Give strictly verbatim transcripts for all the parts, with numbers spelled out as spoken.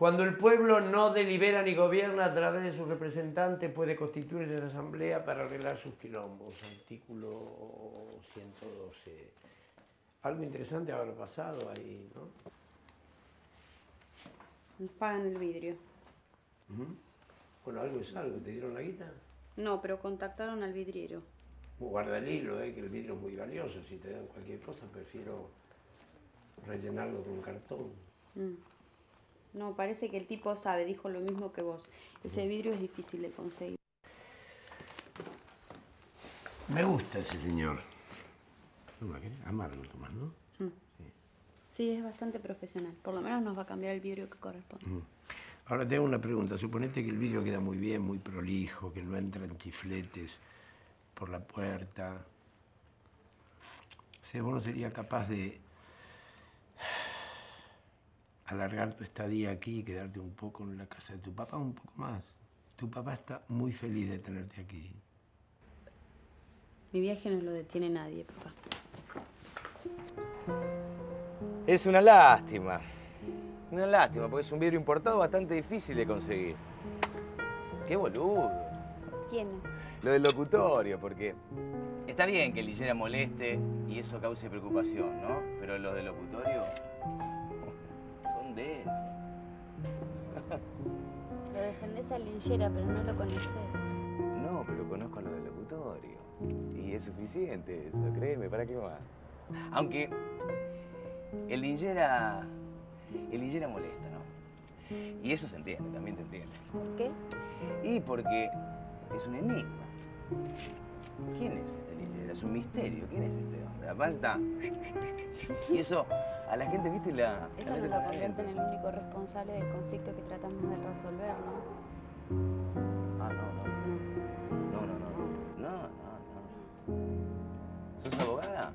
Cuando el pueblo no delibera ni gobierna a través de sus representantes, puede constituirse en asamblea para arreglar sus quilombos. Artículo ciento doce. Algo interesante habrá pasado ahí, ¿no? Nos pagan el vidrio. Uh-huh. Bueno, algo es algo. ¿Te dieron la guita? No, pero contactaron al vidriero. Guarda el hilo, eh, que el vidrio es muy valioso. Si te dan cualquier cosa, prefiero rellenarlo con cartón. Mm. No, parece que el tipo sabe, dijo lo mismo que vos. Ese vidrio es difícil de conseguir. Me gusta ese señor. ¿No querés? Amargo, Tomás, ¿no? Mm. Sí. Sí, es bastante profesional. Por lo menos nos va a cambiar el vidrio que corresponde. Mm. Ahora te hago una pregunta. Suponete que el vidrio queda muy bien, muy prolijo, que no entran chifletes por la puerta. O sea, vos no serías capaz de alargar tu estadía aquí y quedarte un poco en la casa de tu papá, un poco más. Tu papá está muy feliz de tenerte aquí. Mi viaje no lo detiene nadie, papá. Es una lástima. Una lástima, porque es un vidrio importado bastante difícil de conseguir. ¡Qué boludo! ¿Quién es? Lo del locutorio, porque está bien que el Lillera moleste y eso cause preocupación, ¿no? Pero los del locutorio son densos. Lo defendés a Lillera, pero no lo conoces. No, pero conozco a los del locutorio. Y es suficiente eso, créeme, ¿para qué más? Aunque el Lillera... El Lillera molesta, ¿no? Y eso se entiende, también te entiende. ¿Por qué? Y porque es un enigma. ¿Quién es este Lillera? Es un misterio. ¿Quién es este hombre? Aparte está... Y eso a la gente, ¿viste? La, Eso no lo convierte en el único responsable del conflicto que tratamos de resolver, ¿no? Ah, no, no. No, no, no. No, no, no. ¿Sos abogada?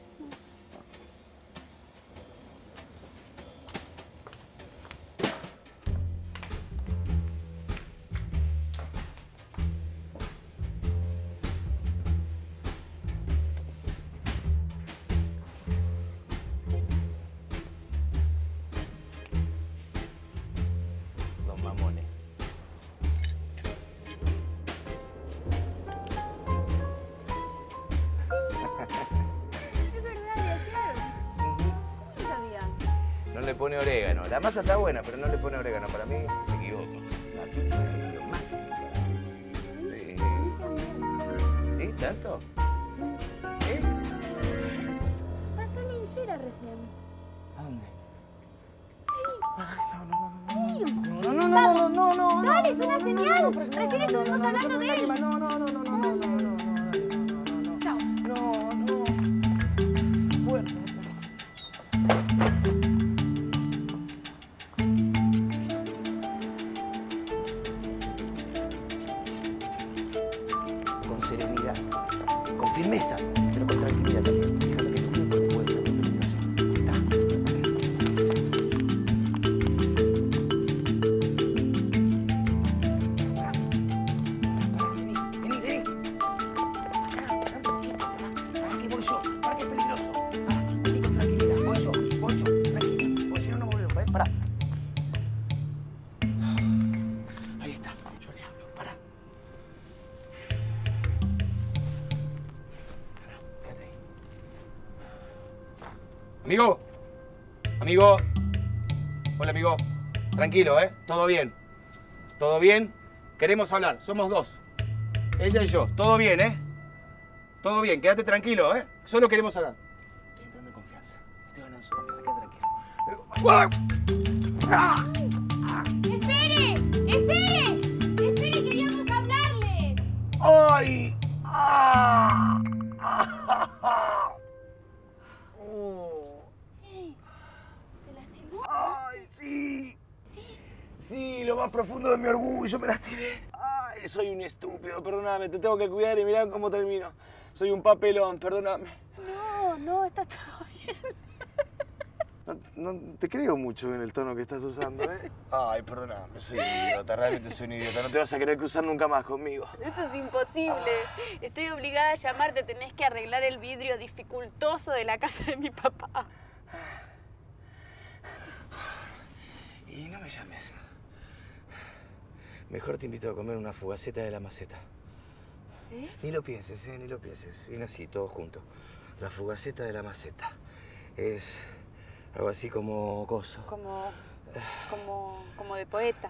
No le pone orégano. La masa está buena, pero no le pone orégano. Para mí, se equivoca. La pizza es lo máximo para mí. Sí. ¿Sí? ¿Tanto? ¿Sí? Pasó Lillera recién. ¿A dónde? Ahí. No, no, no, no, no, no, no. Dale, es una señal. Recién estuvimos hablando de él. No, no, no, no, no, no, no, no, no. Chao. No, no. Bueno. Con serenidad, con firmeza, pero con tranquilidad también. Fíjate que el único puede ser Vení, vení. Aquí voy yo, para que es peligroso. Vení con tranquilidad, voy yo, voy yo, tranquilo. Porque si no, no volvemos, ¿eh? Pará. Ahí está, yo le hablo, pará. Amigo, amigo, hola amigo, tranquilo, ¿eh? Todo bien, todo bien, queremos hablar, somos dos, ella y yo, todo bien, ¿eh? Todo bien, quédate tranquilo, ¿eh? Solo queremos hablar. Estoy entrando en confianza, estoy ganando su confianza, quédate tranquilo. ¡Espere! ¡Espere! ¡Espere! ¡Queríamos hablarle! ¡Ay! ¡Ah! ¿Se lastimó? ¡Ay, sí! Sí. Sí, lo más profundo de mi orgullo me lastimé. Ay, soy un estúpido, perdóname, te tengo que cuidar y mirá cómo termino. Soy un papelón, perdóname. No, no, está todo bien. No, no te creo mucho en el tono que estás usando, ¿eh? Ay, perdóname, soy un idiota, realmente soy un idiota. No te vas a querer cruzar nunca más conmigo. Eso es imposible. Estoy obligada a llamarte, tenés que arreglar el vidrio dificultoso de la casa de mi papá. Y no me me llames. Mejor te invito a comer una fugaceta de la maceta. ¿Eh? Ni lo pienses, ¿eh? Ni lo pienses. Viene así, todos juntos. La fugaceta de la maceta. Es algo así como coso. Como, como, como de poeta.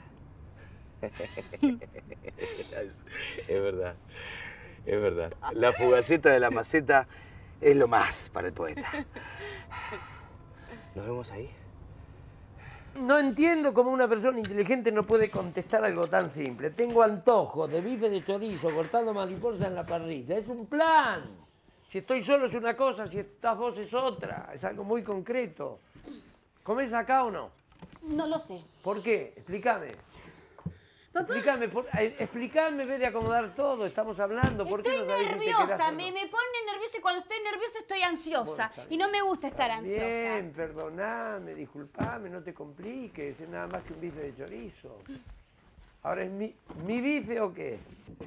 es, es verdad, es verdad. La fugaceta de la maceta es lo más para el poeta. ¿Nos vemos ahí? No entiendo cómo una persona inteligente no puede contestar algo tan simple. Tengo antojo de bife de chorizo cortando mariposa en la parrilla. Es un plan. Si estoy solo es una cosa, si estás vos es otra. Es algo muy concreto. ¿Comés acá o no? No lo sé. ¿Por qué? Explícame. Papá. Explícame, por, eh, explícame en vez de acomodar todo. Estamos hablando. ¿Por qué Estoy no sabés si te quedás nerviosa, o no? me, me pone nerviosa y cuando estoy nerviosa estoy ansiosa. Bueno, está y bien. no me gusta estar Está ansiosa. Bien, perdoname, disculpame, no te compliques. Es nada más que un bife de chorizo. Ahora, ¿es mi, mi bife o qué?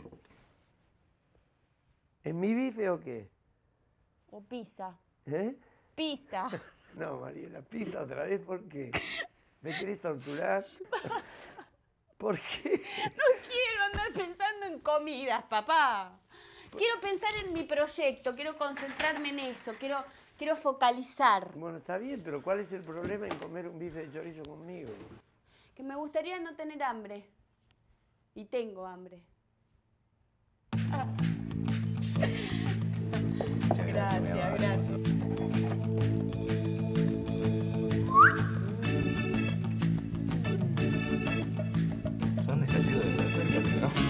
¿Es mi bife o qué? O pizza. ¿Eh? Pizza. No, Mariela, pizza otra vez, ¿por qué? ¿Me querés torturar? ¿Por qué? No quiero andar pensando en comidas, papá. Quiero pensar en mi proyecto, quiero concentrarme en eso, quiero, quiero focalizar. Bueno, está bien, pero ¿cuál es el problema en comer un bife de chorizo conmigo? Que me gustaría no tener hambre. Y tengo hambre. Ah. Muchas gracias, mi amor. gracias. ¿Dónde está el dedo de acercarse, no?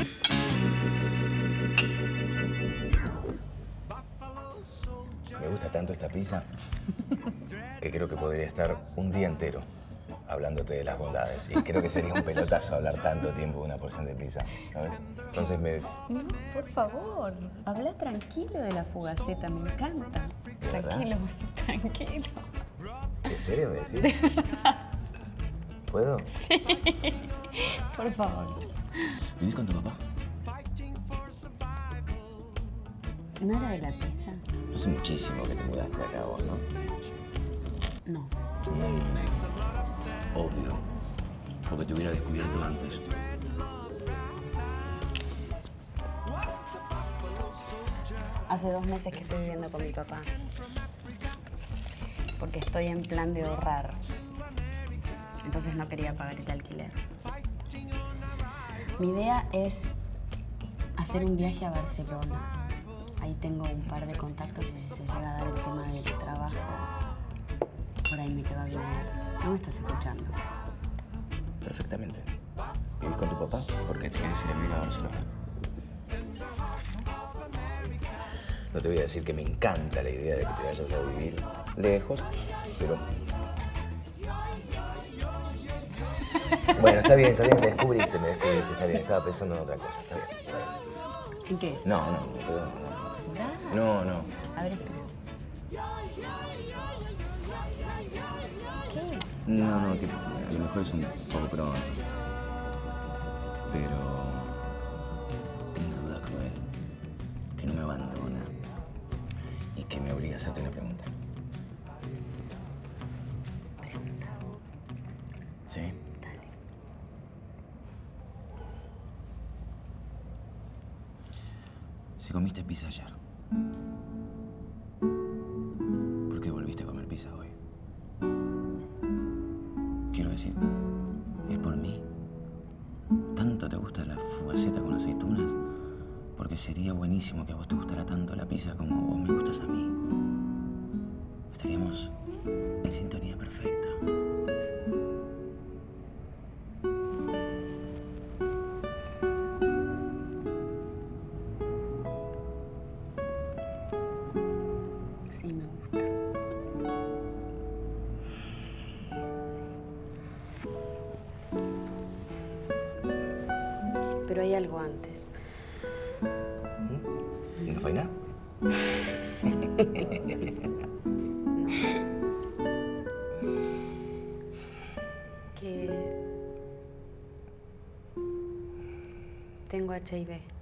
Me gusta tanto esta pizza que creo que podría estar un día entero hablándote de las bondades. Y creo que sería un pelotazo hablar tanto tiempo de una porción de pizza, ¿sabes? Entonces me... No, por favor, habla tranquilo de la fugaceta, me encanta. ¿De verdad? Tranquilo, tranquilo. ¿En serio me decís? ¿Puedo? Sí, por favor. ¿Vivís con tu papá? ¿No era de la pizza? Hace muchísimo que te mudaste acá vos, ¿no? No. Mm, obvio. Porque te hubiera descubierto antes. Hace dos meses que estoy viviendo con mi papá. Porque estoy en plan de ahorrar. Entonces no quería pagar el alquiler. Mi idea es hacer un viaje a Barcelona. Ahí tengo un par de contactos y si se llega a dar el tema del trabajo, por ahí me quedo a vivir. ¿No me estás escuchando? Perfectamente. ¿Vivís con tu papá? ¿Por qué te quieres ir a vivir a Barcelona? No te voy a decir que me encanta la idea de que te vayas a vivir lejos, pero... Bueno, está bien, está bien, me descubriste, me descubriste, está bien, estaba pensando en otra cosa, está bien, está bien. ¿En qué? No, no, perdón, ¿Verdad? no, no. A ver, espera. ¿Qué? No, no, que a lo mejor es un poco pronto. Pero tengo una duda cruel, que no me abandona y que me obliga a hacerte una pregunta. Pregunta. ¿Sí? Dale. Si comiste pizza ayer, ¿por qué volviste a comer pizza hoy? Quiero decir, ¿es por mí? ¿Tanto te gusta la fugaceta con aceitunas? Porque sería buenísimo que a vos te gustara tanto la pizza como vos me gustas a mí. Estaríamos en sintonía perfecta. Sí, me gusta. Pero hay algo antes. ¿Y no fue nada? No. Que tengo H I V.